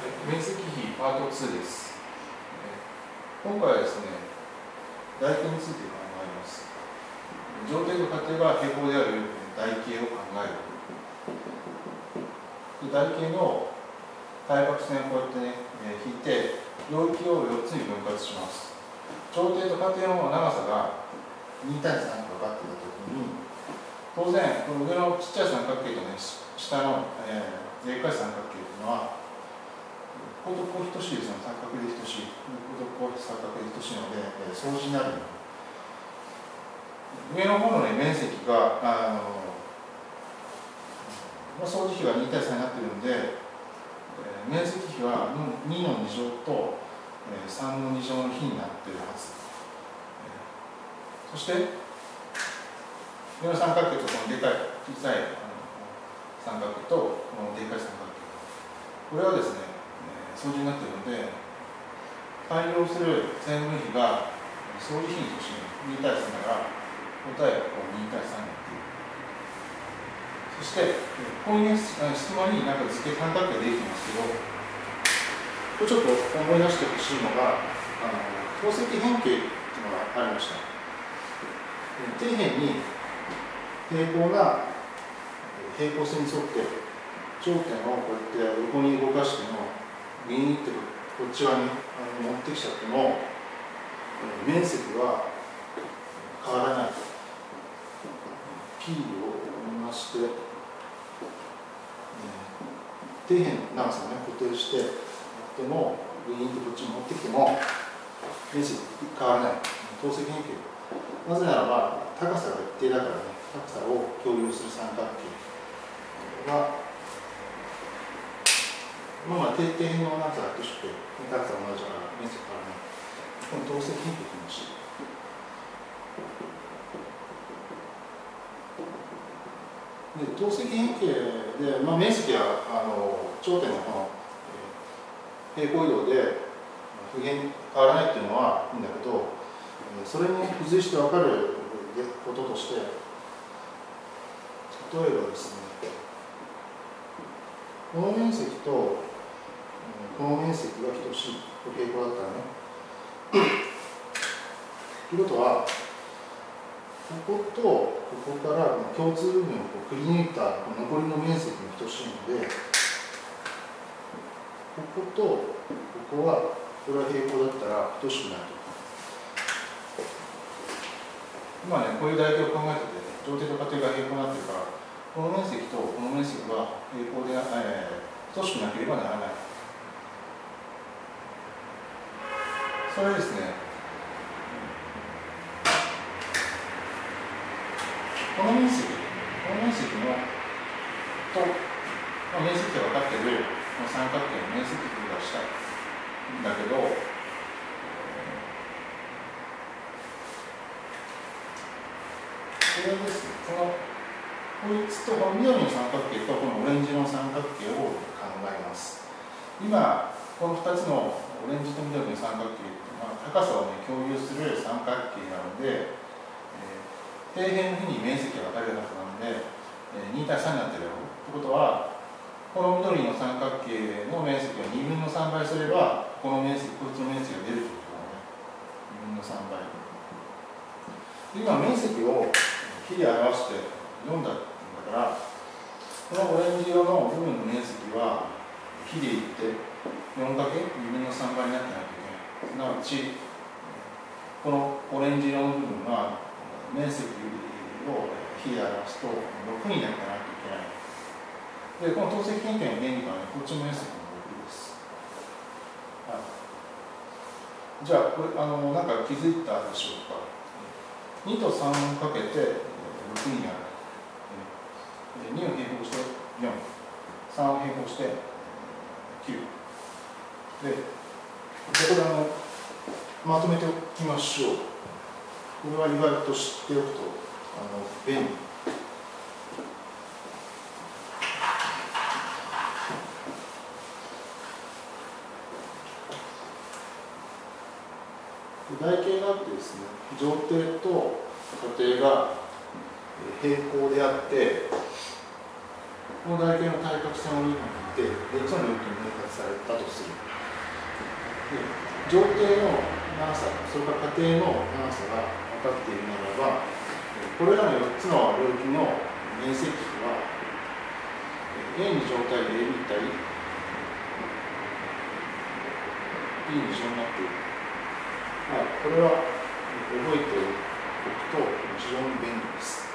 面積比パート2です。今回はですね、台形について考えます。上底と下底が平行である台形を考える。台形の対角線をこうやってね、引いて、領域を4つに分割します。上底と下底の長さが2対3と分かっていたときに、当然、この上のちっちゃい三角形とね、下の、でっかい三角形というのは、こことこう等しいですね、三角で等しい。こことこう三角で等しいので、相似になる。上の方の、ね、面積が、相似比が2対3になっているので、面積比は2の2乗と3の2乗の比になっているはず。そして、上の三角形とこのでかい、小さい三角形とこのでかい三角形。これはですね、相似になっているので、対応する線分比が相似比に等しい2対3なら、答えが2対3になっている。そして、こういう隙間になんか図形三角形ができてますけど、これちょっと思い出してほしいのが、等積変形というのがありました。底辺に平行な平行線に沿って頂点をこうやって横に動かしても右にってこっち側に持ってきちゃっても面積は変わらない。P を見まして底辺の長さをね固定してやっても右にってこっちに持ってきても面積変わらない。等積変形。なぜならば高さが一定だからね、高さを共有する三角形が、底辺の長さが等しくて、高さが同じだから面積変わらない。この等積変形と言いました。で等積変形で、面積は頂点のこの、平行移動で変わらないっていうのはいいんだけど、それに付随して分かることとして、例えばですね、この面積とこの面積が等しい、平行だったらね。ということは、こことここから共通部分をくり抜いた残りの面積に等しいので、こことここは、これは平行だったら等しくないと。今ね、こういう台形を考えてて、上底と下底が平行になってるから、この面積とこの面積は平行で、等しくなければならない。それですね、この面積の面積が分かっているこの三角形の面積比がしたいんだけど、これですね、こいつとこの緑の三角形とこのオレンジの三角形を考えます。今、この2つのオレンジと緑の三角形というのは高さを、共有する三角形なので、底辺の比に面積が分かれるはずなので、2対3になっているだろう。ということは、この緑の三角形の面積を2分の3倍すれば、この面積、こいつの面積が出るということだね。2分の3倍。今、面積を比で表して4だっていうんだから、このオレンジ色の部分の面積は比でいって 4×2 分の3倍になってないといけない。すなわち、このオレンジ色の部分は面積を比で表すと6になってないといけない。で、この等積変形の原理はね、こっちの面積の6です。はい、じゃあ、これ、なんか気づいたでしょうか。2と3をかけて6になる。2を平行して4、3を平行して9。で、これまとめておきましょう。これは意外と知っておくと便利。台形があってですね、上底と下底が平行であって、この台形の対角線を2本引いで4つの領域に分割されたとする。で上底の長さ、それから下底の長さが分かっているならば、これらの4つの領域の面積比は A に乗対 AB 対 B に乗になっている。これは覚えておくと非常に便利です。